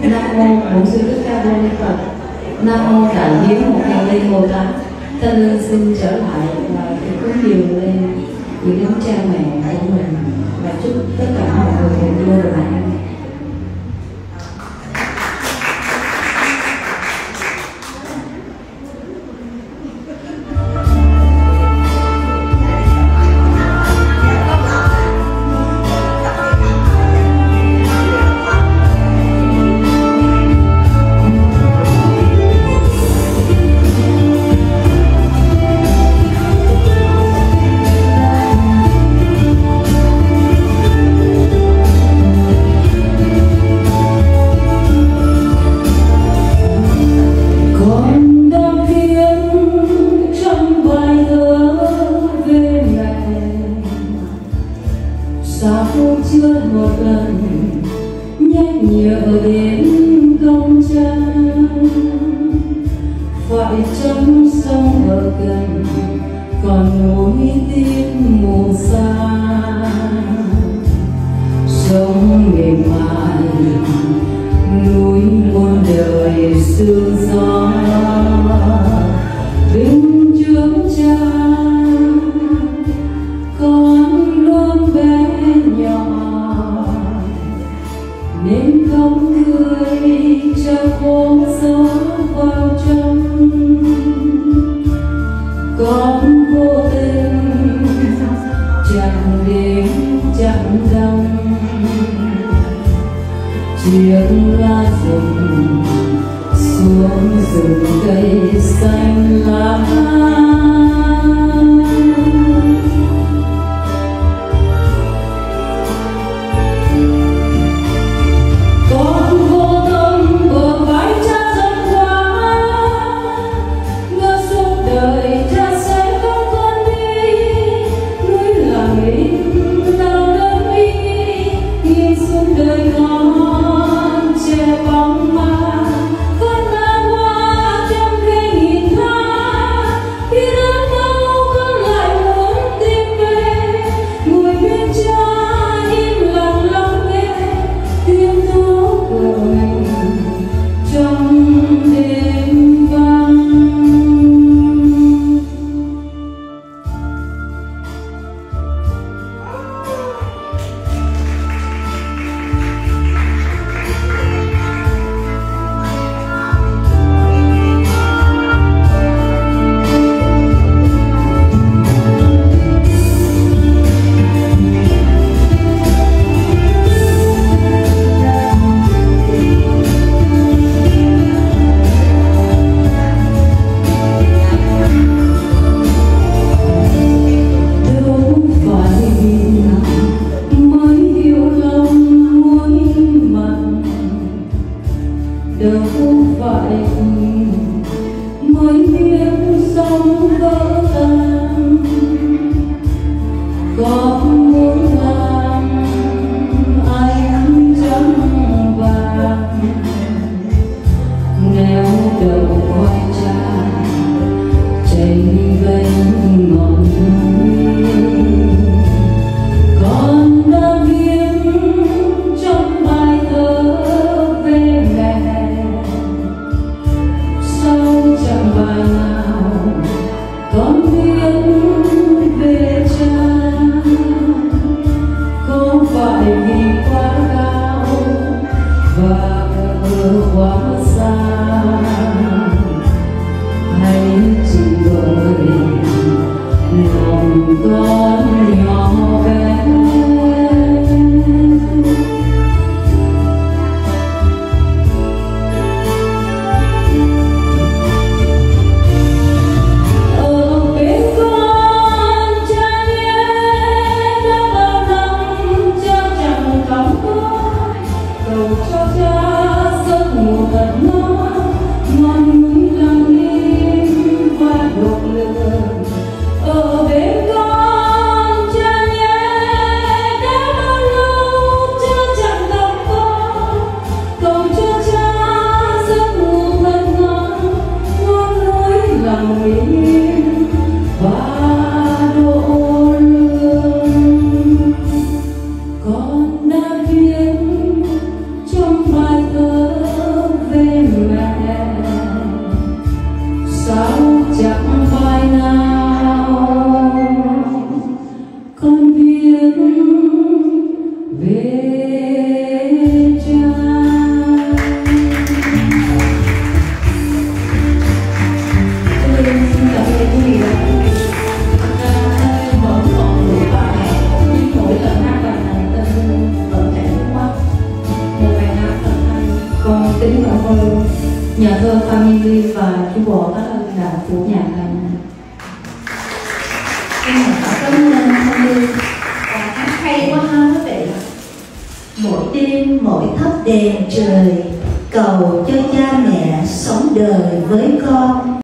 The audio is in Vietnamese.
Nam mô Bổn Sư Thích Ca Mâu Ni Phật. Nam mô Đại Hiếu Một Ngàn Ly Bồ Tát. Thanh Lương xin trở lại và cúng dường lên những đấng cha mẹ của mình và chúc tất cả mọi người vô lại. Sao chưa một lần nhắc nhở đến công cha, phải chấm sông ở gần còn núi tim mù xa, sông mềm mại núi muôn đời sương gió đứng trước cha. Con luôn bé nhỏ nên không cười cho bóng gió vào trong. Con vô tình chẳng đêm chẳng đông, chiếc lá rụng xuống rừng cây xanh lá. Đâu phải mới biết sống vỡ tan, có muốn làm anh trắng vàng neo đầu quay cha tranh vênh ngọn núi. Con đã viết trong bài thơ về mẹ, chẳng bài nào con viết về cha. Không phải vì quá cao và ở quá xa, hay chỉ bởi lòng con nhỏ bé. Cho cha giấc ngủ thật family và chú Bò Tát Ân đã phủ nhạc anh. Cảm ơn family. Hát hay quá ha quý vị. Mỗi đêm mỗi thắp đèn trời, cầu cho cha mẹ sống đời với con.